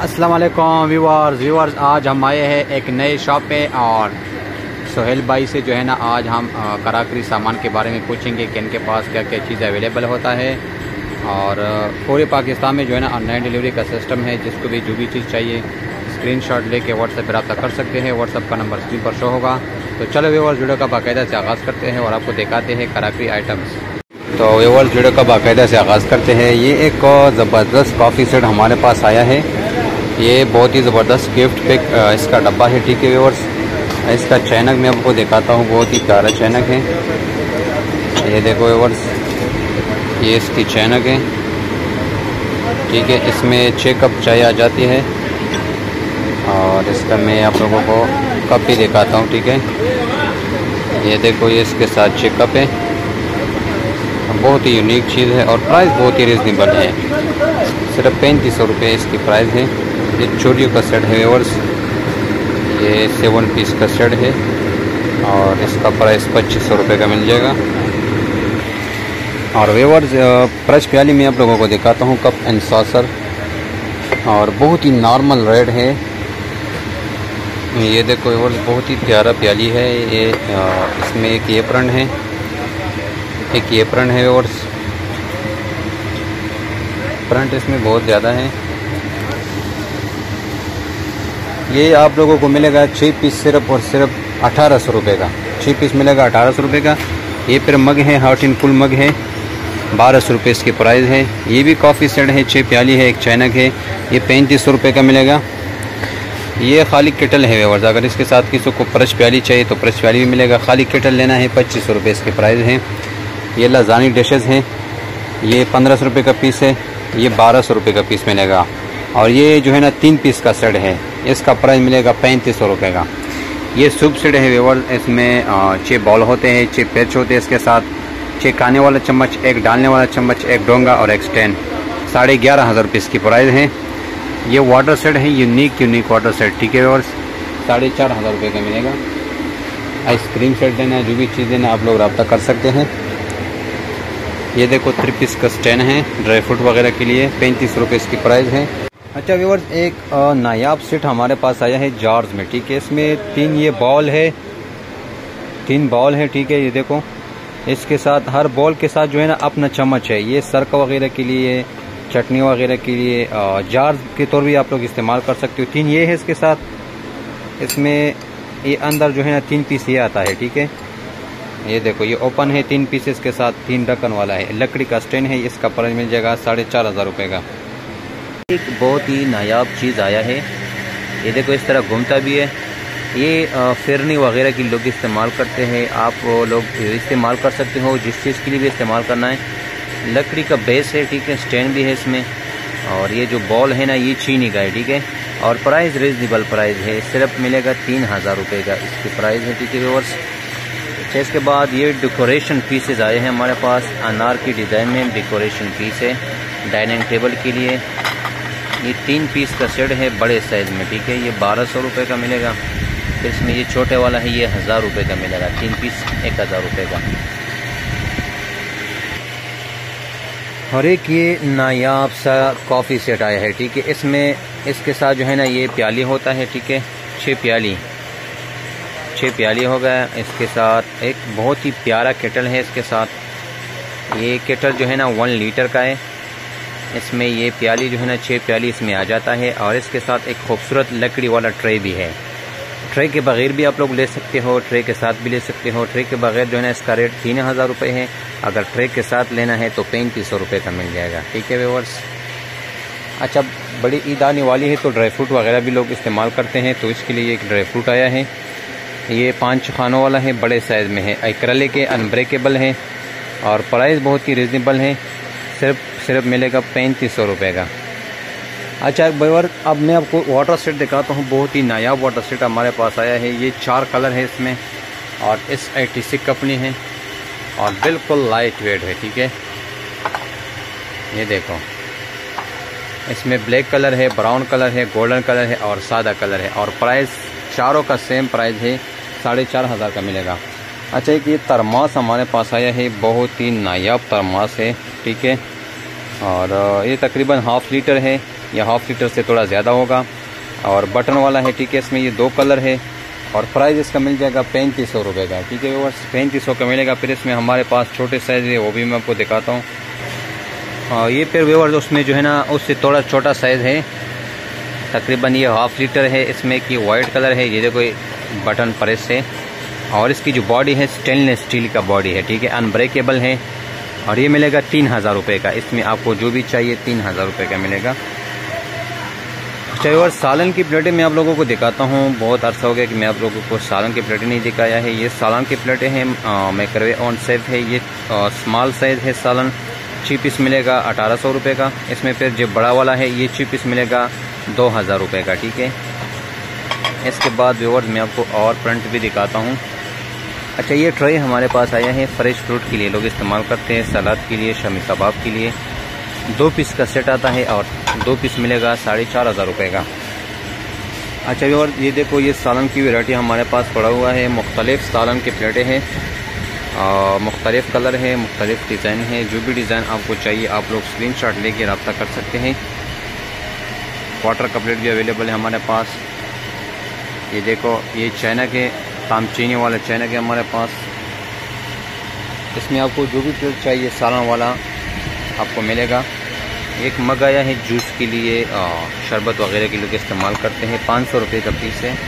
अस्सलाम वालेकुम व्यूअर्स, आज हम आए हैं एक नए शॉप पे और सोहेल भाई से जो है ना आज हम कराकरी सामान के बारे में पूछेंगे कि इनके पास क्या क्या चीज़ अवेलेबल होता है। और पूरे पाकिस्तान में जो है ना ऑनलाइन डिलीवरी का सिस्टम है। जिसको भी जो भी चीज़ चाहिए स्क्रीनशॉट लेके व्हाट्सएप पर रब्ता कर सकते हैं। व्हाट्सएप का नंबर स्क्रीन पर शो होगा। तो चलो व्यूअर्स, वीडियो का बाकायदा से आगाज़ करते हैं और आपको दिखाते हैं कराकरी आइटम्स। तो व्यूअर्स, वीडियो का बाकायदा से आगाज़ करते हैं। ये एक ज़बरदस्त कॉफ़ी सेट हमारे पास आया है। ये बहुत ही ज़बरदस्त गिफ्ट पैक इसका डब्बा है। ठीक है व्यूअर्स, इसका चैनक मैं आपको दिखाता हूँ। बहुत ही प्यारा चैनक है। ये देखो व्यूअर्स, ये इसकी चैनक है। ठीक है, इसमें 6 कप चाय आ जाती है और इसका मैं आप लोगों को कप भी दिखाता हूँ। ठीक है, ये देखो, ये इसके साथ 6 कप है। बहुत ही यूनिक चीज़ है और प्राइस बहुत ही रिजनेबल है। सिर्फ 3500 रुपये इसकी प्राइस है। ये चोरियों का सेट है व्यूअर्स, ये 7 पीस का सेट है और इसका प्राइस 2500 रुपये का मिल जाएगा। और व्यूअर्स, ब्रश प्याली में आप लोगों को दिखाता हूँ, कप एंड सॉसर, और बहुत ही नॉर्मल रेट है। ये देखो व्यूअर्स, बहुत ही प्यारा प्याली है। ये इसमें एक एप्रन है, एक एप्रन है व्यूअर्स। फ्रंट इसमें बहुत ज़्यादा है। ये आप लोगों को मिलेगा 6 पीस सिर्फ और सिर्फ 1800 रुपये का। 6 पीस मिलेगा 1800 रुपये का। ये फिर मग है, हॉट एंड कूल मग है, 1200 रुपये इसकी प्राइस है। ये भी कॉफ़ी सेट है, 6 प्याली है, एक चैनक है। ये 3500 रुपये का मिलेगा। ये खाली केटल है व्यूअर्स। अगर इसके साथ किसी को ब्रश प्याली चाहिए तो ब्रश प्याली भी मिलेगा। खाली केटल लेना है 2500 रुपये इसकी प्राइस है। ये लजानी डिशेज़ हैं, ये 1500 रुपये का पीस है। ये 1200 रुपये का पीस मिलेगा। और ये जो है ना 3 पीस का सेट है, इसका प्राइस मिलेगा 3500 रुपये का। ये सूप सेट है व्यूअर्स। इसमें 6 बॉल होते हैं, 6 पैच होते हैं। इसके साथ 6 खाने वाला चम्मच, 1 डालने वाला चम्मच, 1 डोंगा और 1 स्टैंड। 11,500 रुपये इसकी प्राइस है। ये वाटर सेट है, यूनिक वाटर सेट। ठीक है व्यूअर्स, 4,500 रुपये का मिलेगा। आइसक्रीम सेट देना है, जो भी चीज़ देना आप लोग रब्ता कर सकते हैं। ये देखो 3 पीस का स्टैंड है ड्राई फ्रूट वगैरह के लिए, 3500 रुपये इसकी प्राइस है। अच्छा व्यूअर्स, एक नायाब सेट हमारे पास आया है जार्स में। ठीक है, इसमें 3 ये बॉल है, 3 बॉल है। ठीक है, ये देखो, इसके साथ हर बॉल के साथ जो है ना अपना चम्मच है। ये सर्क वगैरह के लिए, चटनी वगैरह के लिए जार्स के तौर भी आप लोग इस्तेमाल कर सकते हो। 3 ये है इसके साथ। इसमें ये अंदर जो है ना 3 पीस ये आता है। ठीक है, ये देखो, ये ओपन है, 3 पीसेस के साथ 3 ढक्कन वाला है। लकड़ी का स्टैंड है। इसका प्राइस मिल जाएगा 4,500 रुपये का। एक बहुत ही नायाब चीज़ आया है। ये देखो, इस तरह घूमता भी है। ये फिरनी वगैरह की लोग इस्तेमाल करते हैं। आप लोग इस्तेमाल कर सकते हो जिस चीज़ के लिए भी इस्तेमाल करना है। लकड़ी का बेस है। ठीक है, स्टैंड भी है इसमें। और ये जो बॉल है ना, ये चीनी का है। ठीक है, और प्राइस रिजनेबल प्राइस है, सिर्फ मिलेगा 3,000 रुपये का इसकी प्राइस है। ठीक है व्यूअर्स, इसके बाद ये डेकोरेशन पीसेस आए हैं हमारे पास। अनार की डिज़ाइन में डेकोरेशन पीस है डाइनिंग टेबल के लिए। ये 3 पीस का सेट है बड़े साइज़ में। ठीक है, ये 1200 रुपये का मिलेगा। फिर इसमें ये छोटे वाला है, ये 1000 रुपये का मिलेगा। 3 पीस 1000 रुपये का। और एक ये नायाब सा कॉफ़ी सेट आया है। ठीक है, इसमें इसके साथ जो है ना ये प्याली होता है। ठीक है, 6 प्याली हो गया। इसके साथ एक बहुत ही प्यारा केटल है इसके साथ। ये केटल जो है ना 1 लीटर का है। इसमें ये प्याली जो है ना 6 प्याली इसमें आ जाता है। और इसके साथ एक खूबसूरत लकड़ी वाला ट्रे भी है। ट्रे के बगैर भी आप लोग ले सकते हो, ट्रे के साथ भी ले सकते हो। ट्रे के बगैर जो है ना इसका रेट 3,000 रुपये है। अगर ट्रे के साथ लेना है तो 3500 रुपये का मिल जाएगा। ठीक है व्यूअर्स। अच्छा, बड़ी ईद आने वाली है तो ड्राई फ्रूट वगैरह भी लोग इस्तेमाल करते हैं, तो इसके लिए एक ड्राई फ्रूट आया है। ये 5 खानों वाला है, बड़े साइज़ में है, एक्रेलिक के अनब्रेकेबल है और प्राइस बहुत ही रिजनेबल है। सिर्फ मिलेगा 3500 रुपये का। अच्छा व्यूअर्स, अब मैं आपको वाटर सेट दिखाता हूँ। बहुत ही नायाब वाटर सेट हमारे पास आया है। ये 4 कलर है इसमें और SITC कंपनी है और बिल्कुल लाइट वेट है। ठीक है, ये देखो, इसमें ब्लैक कलर है, ब्राउन कलर है, गोल्डन कलर है और सादा कलर है। और प्राइस चारों का सेम प्राइस है, 4,500 का मिलेगा। अच्छा, एक ये थर्मास हमारे पास आया है, बहुत ही नायाब थर्मास है। ठीक है, और ये तकरीबन 1/2 लीटर है। यह हाफ लीटर से थोड़ा ज़्यादा होगा और बटन वाला है, ठीक है। इसमें ये 2 कलर है और प्राइस इसका मिल जाएगा 3500 रुपये का, ठीक है व्यूअर्स, 3500 का मिलेगा। फिर इसमें हमारे पास छोटे साइज़ है, वो भी मैं आपको दिखाता हूँ। ये फिर व्यूअर्स उसमें जो है ना उससे थोड़ा छोटा साइज़ है, तकरीबन ये हाफ लीटर है। इसमें कि वाइट कलर है, ये देखो बटन प्रेस है और इसकी जो बॉडी है स्टेनलेस स्टील का बॉडी है, ठीक है, अनब्रेकेबल है और ये मिलेगा 3000 रुपये का। इसमें आपको जो भी चाहिए 3000 रुपये का मिलेगा। और सालन की प्लेटें मैं आप लोगों को दिखाता हूँ। बहुत अर्सा हो गया कि मैं आप लोगों को सालन की प्लेटें नहीं दिखाया है। ये सालन की प्लेटें हैं, माइक्रोवेव ऑन सेफ है। ये स्मॉल साइज़ है सालन, 6 पीस मिलेगा 1800 रुपये का। इसमें फिर जो बड़ा वाला है ये 6 पीस मिलेगा 2000 रुपये का, ठीक है। इसके बाद व्यूअर्स मैं आपको और प्रिंट भी दिखाता हूँ। अच्छा, ये ट्रे हमारे पास आया है फ्रेश फ्रूट के लिए, लोग इस्तेमाल करते हैं सलाद के लिए, शामी कबाब के लिए। 2 पीस का सेट आता है और 2 पीस मिलेगा 4500 रुपये का। अच्छा व्यूअर्स, ये देखो ये सालन की वैरायटी हमारे पास पड़ा हुआ है। मुख्तलिफ सालन की प्लेटें हैं, मुख्तलिफ कलर है, मुख्तलिफ डिज़ाइन है। जो भी डिज़ाइन आपको चाहिए आप लोग स्क्रीनशॉट लेके रब्ता कर सकते हैं। वाटर का प्लेट भी अवेलेबल है हमारे पास। ये देखो ये चाइना के तामचीनी वाले चाइना के हमारे पास। इसमें आपको जो भी प्लेट चाहिए सालन वाला आपको मिलेगा। एक मग आया है जूस के लिए, शरबत वगैरह के लोग इस्तेमाल करते हैं, 500 रुपये का पीस है।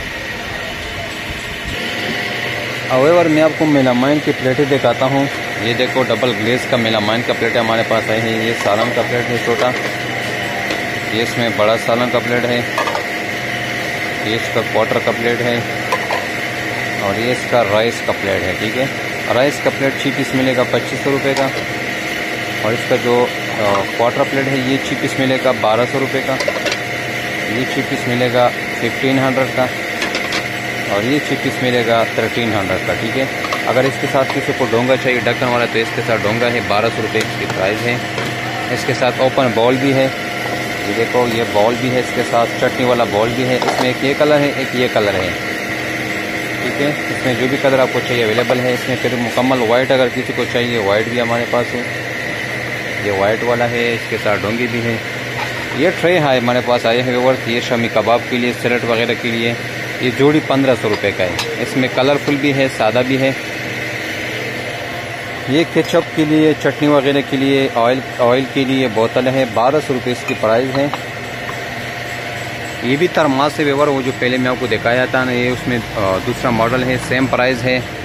और मैं आपको मेलामाइन की प्लेटें दिखाता हूँ। ये देखो डबल ग्लेज का मेलामाइन का प्लेट हमारे पास आई है। ये सालन का प्लेट है छोटा, ये इसमें बड़ा सालन का प्लेट है, ये इसका क्वार्टर का प्लेट है और ये इसका राइस का प्लेट है, ठीक है। राइस का प्लेट 6 पीस मिलेगा 2500 रुपये का और इसका जो क्वार्टर प्लेट है ये 6 पीस मिलेगा 1200 रुपये का। ये 6 पीस मिलेगा 1500 का और ये 6 पीस मिलेगा 1300 का, ठीक है। अगर इसके साथ किसी को डोंगा चाहिए ढक्कन वाला तो इसके साथ डोंगा है, 1200 रुपये इसकी प्राइस है। इसके साथ ओपन बॉल भी है, ये देखो ये बॉल भी है, इसके साथ चटनी वाला बॉल भी है। इसमें एक ये कलर है, एक ये कलर है, ठीक है। इसमें जो भी कलर आपको चाहिए अवेलेबल है। इसमें फिर मुकम्मल वाइट अगर किसी को चाहिए वाइट भी हमारे पास है, ये वाइट वाला है, इसके साथ डोंगी भी है। ये ट्रे है हमारे पास आए हैं व्यूअर्स, ये शामी कबाब के लिए, सैलेड वगैरह के लिए। ये जोड़ी 1500 रुपये का है। इसमें कलरफुल भी है, सादा भी है। ये केचप के लिए, चटनी वगैरह के लिए, ऑयल के लिए बोतल है, 1200 रुपये इसकी प्राइस है। ये भी थर्मास से व्यूअर, वो जो पहले मैं आपको दिखाया था ना, ये उसमें दूसरा मॉडल है, सेम प्राइस है।